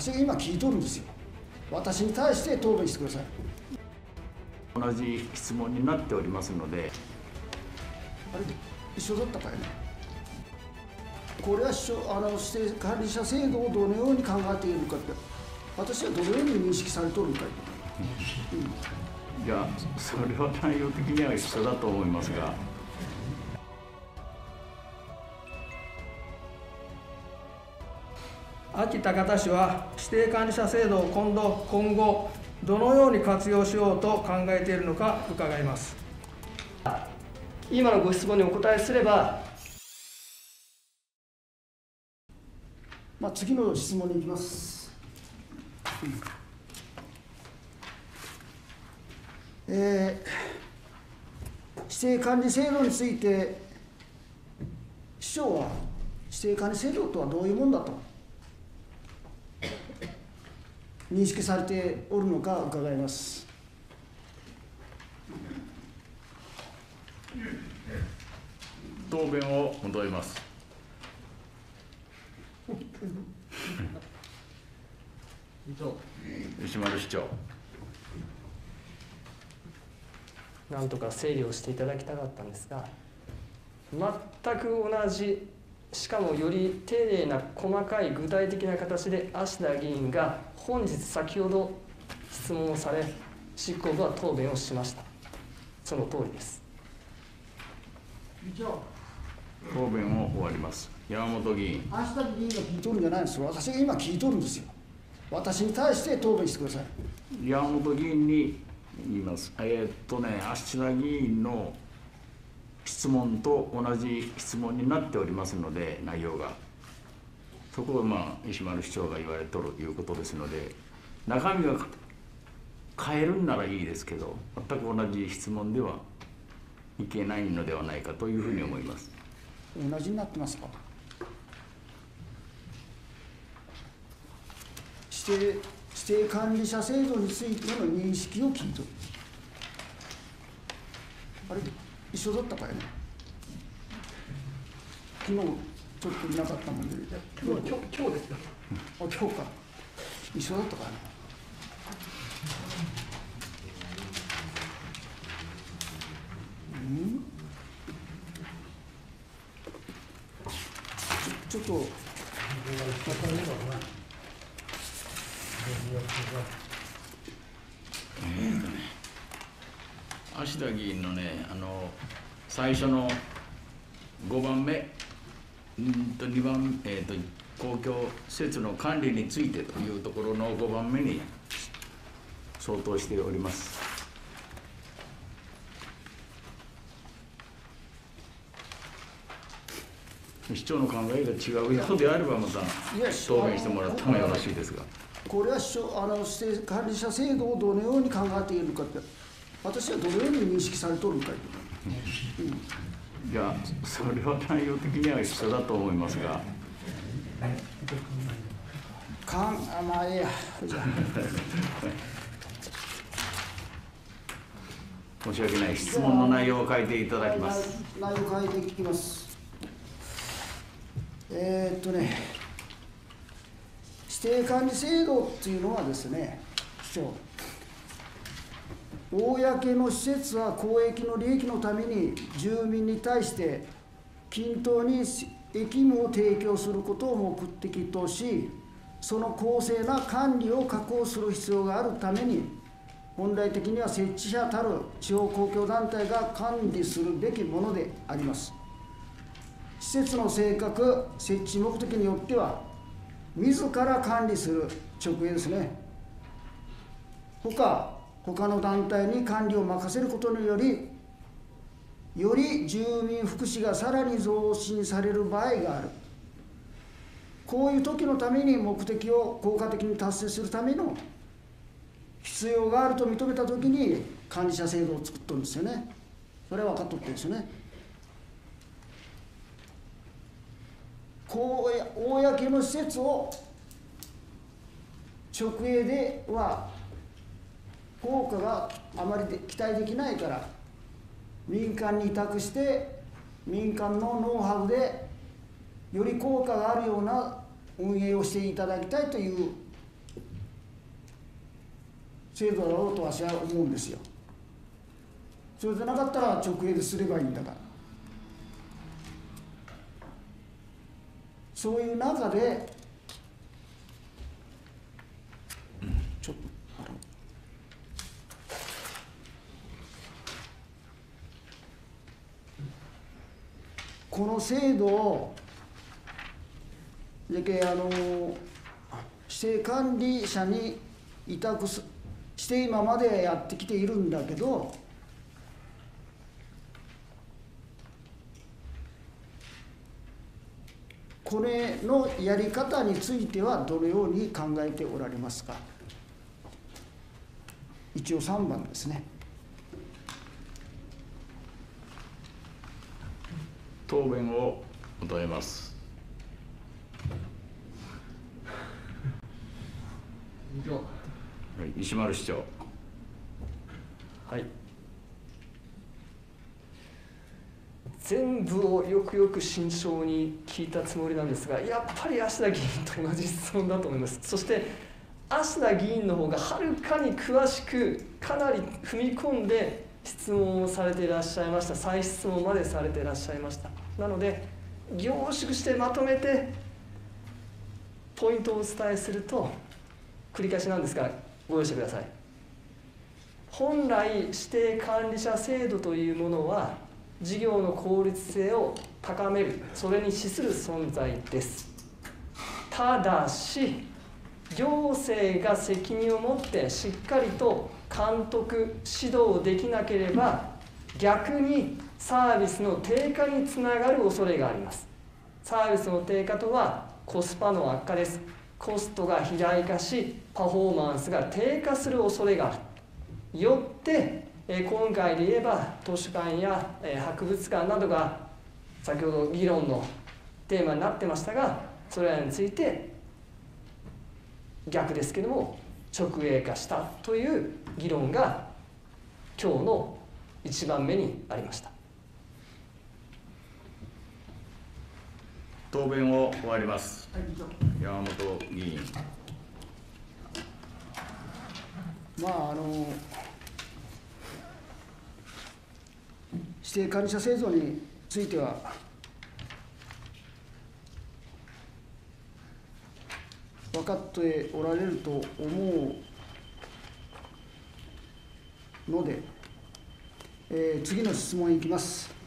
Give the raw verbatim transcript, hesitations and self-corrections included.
私が今聞いとるんですよ。私に対して答弁してください。 同じ質問になっておりますので。 あれ一緒だったかいね。これはあの指定管理者制度をどのように考えているかって、私はどのように認識されておるかい、 うん、いや、それは内容的には一緒だと思いますが。 安芸高田市は指定管理者制度を今度今後どのように活用しようと考えているのか伺います。 今のご質問にお答えすれば、 まあ、次の質問に行きます。うん、えー、指定管理制度について、市長は指定管理制度とはどういうものだと認識されておるのか伺います。 答弁を求めます。石丸市長。 なんとか整理をしていただきたかったんですが、全く同じ、しかもより丁寧な細かい具体的な形で芦田議員が本日先ほど質問をされ、執行部は答弁をしました。その通りです。 答弁を終わります。山本議員。 芦田議員が聞いとるんじゃないんですよ。私が今聞いとるんですよ。私に対して答弁してください。 山本議員に言います。えー、っとね、芦田議員の質問と同じ質問になっておりますので、内容が。そこをまあ石丸市長が言われとるということですので、中身が変えるんならいいですけど、全く同じ質問ではいけないのではないかというふうに思います。 同じになってますか。指定、指定管理者制度についての認識を聞いとる。あれ一緒だったかいね。昨日ちょっといなかったもんで。 今日、今日ですよ。 あ、今日か。一緒だったかいね。うん。ちょ、ちょっと。 えーとね、芦田議員のね、あの最初のごばんめ、うんとにばん、えーと公共施設の管理についてというところのごばんめに相当しております。市長の考えが違うようであればまた答弁してもらってもよろしいですが。 これはあの指定管理者制度をどのように考えているかって、私はどのように認識されておるか、うん、 いや、それは内容的には一緒だと思いますが。 かんあまあいいやじゃあ申し訳ない、質問の内容を変えていただきます。 内容変えていきます。えー、っとね、指定管理制度っていうのはですね、市長、公の施設は公益の利益のために住民に対して均等に役務を提供することを目的とし、その公正な管理を確保する必要があるために、本来的には設置者たる地方公共団体が管理するべきものであります。施設の性格、設置目的によっては、自ら管理する直営ですね。他、他の団体に管理を任せることにより、より住民福祉がさらに増進される場合がある。こういう時のために目的を効果的に達成するための必要があると認めた時に管理者制度を作っとるんですよね。それは分かっとってるんですよね。こう公の施設を直営では効果があまりで期待できないから、民間に委託して民間のノウハウでより効果があるような運営をしていただきたいという制度だろうと私は思うんですよ。それでなかったら直営ですればいいんだから。そういう中でちょっとあのこの制度をでけあの指定管理者に委託すして今までやってきているんだけど、これのやり方についてはどのように考えておられますか。一応さんばんですね。 答弁を求めます。はい、石丸市長。 はい。全部をよくよく慎重に聞いたつもりなんですが、やっぱり芦田議員と同じ質問だと思います。そして芦田議員の方がはるかに詳しく、かなり踏み込んで質問をされていらっしゃいました。再質問までされていらっしゃいました。なので凝縮してまとめてポイントをお伝えすると、繰り返しなんですがご容赦ください。本来指定管理者制度というものは事業の効率性を高める、それに資する存在です。ただし行政が責任を持ってしっかりと監督指導できなければ、逆にサービスの低下につながる恐れがあります。サービスの低下とはコスパの悪化です。コストが肥大化しパフォーマンスが低下する恐れがある。よって今回で言えば図書館や博物館などが先ほど議論のテーマになってましたが、それらについて逆ですけども直営化したという議論が今日のいちばんめにありました。 答弁を終わります。山本議員。 まああの指定管理者制度については分かっておられると思うので、えー、次の質問に行きます。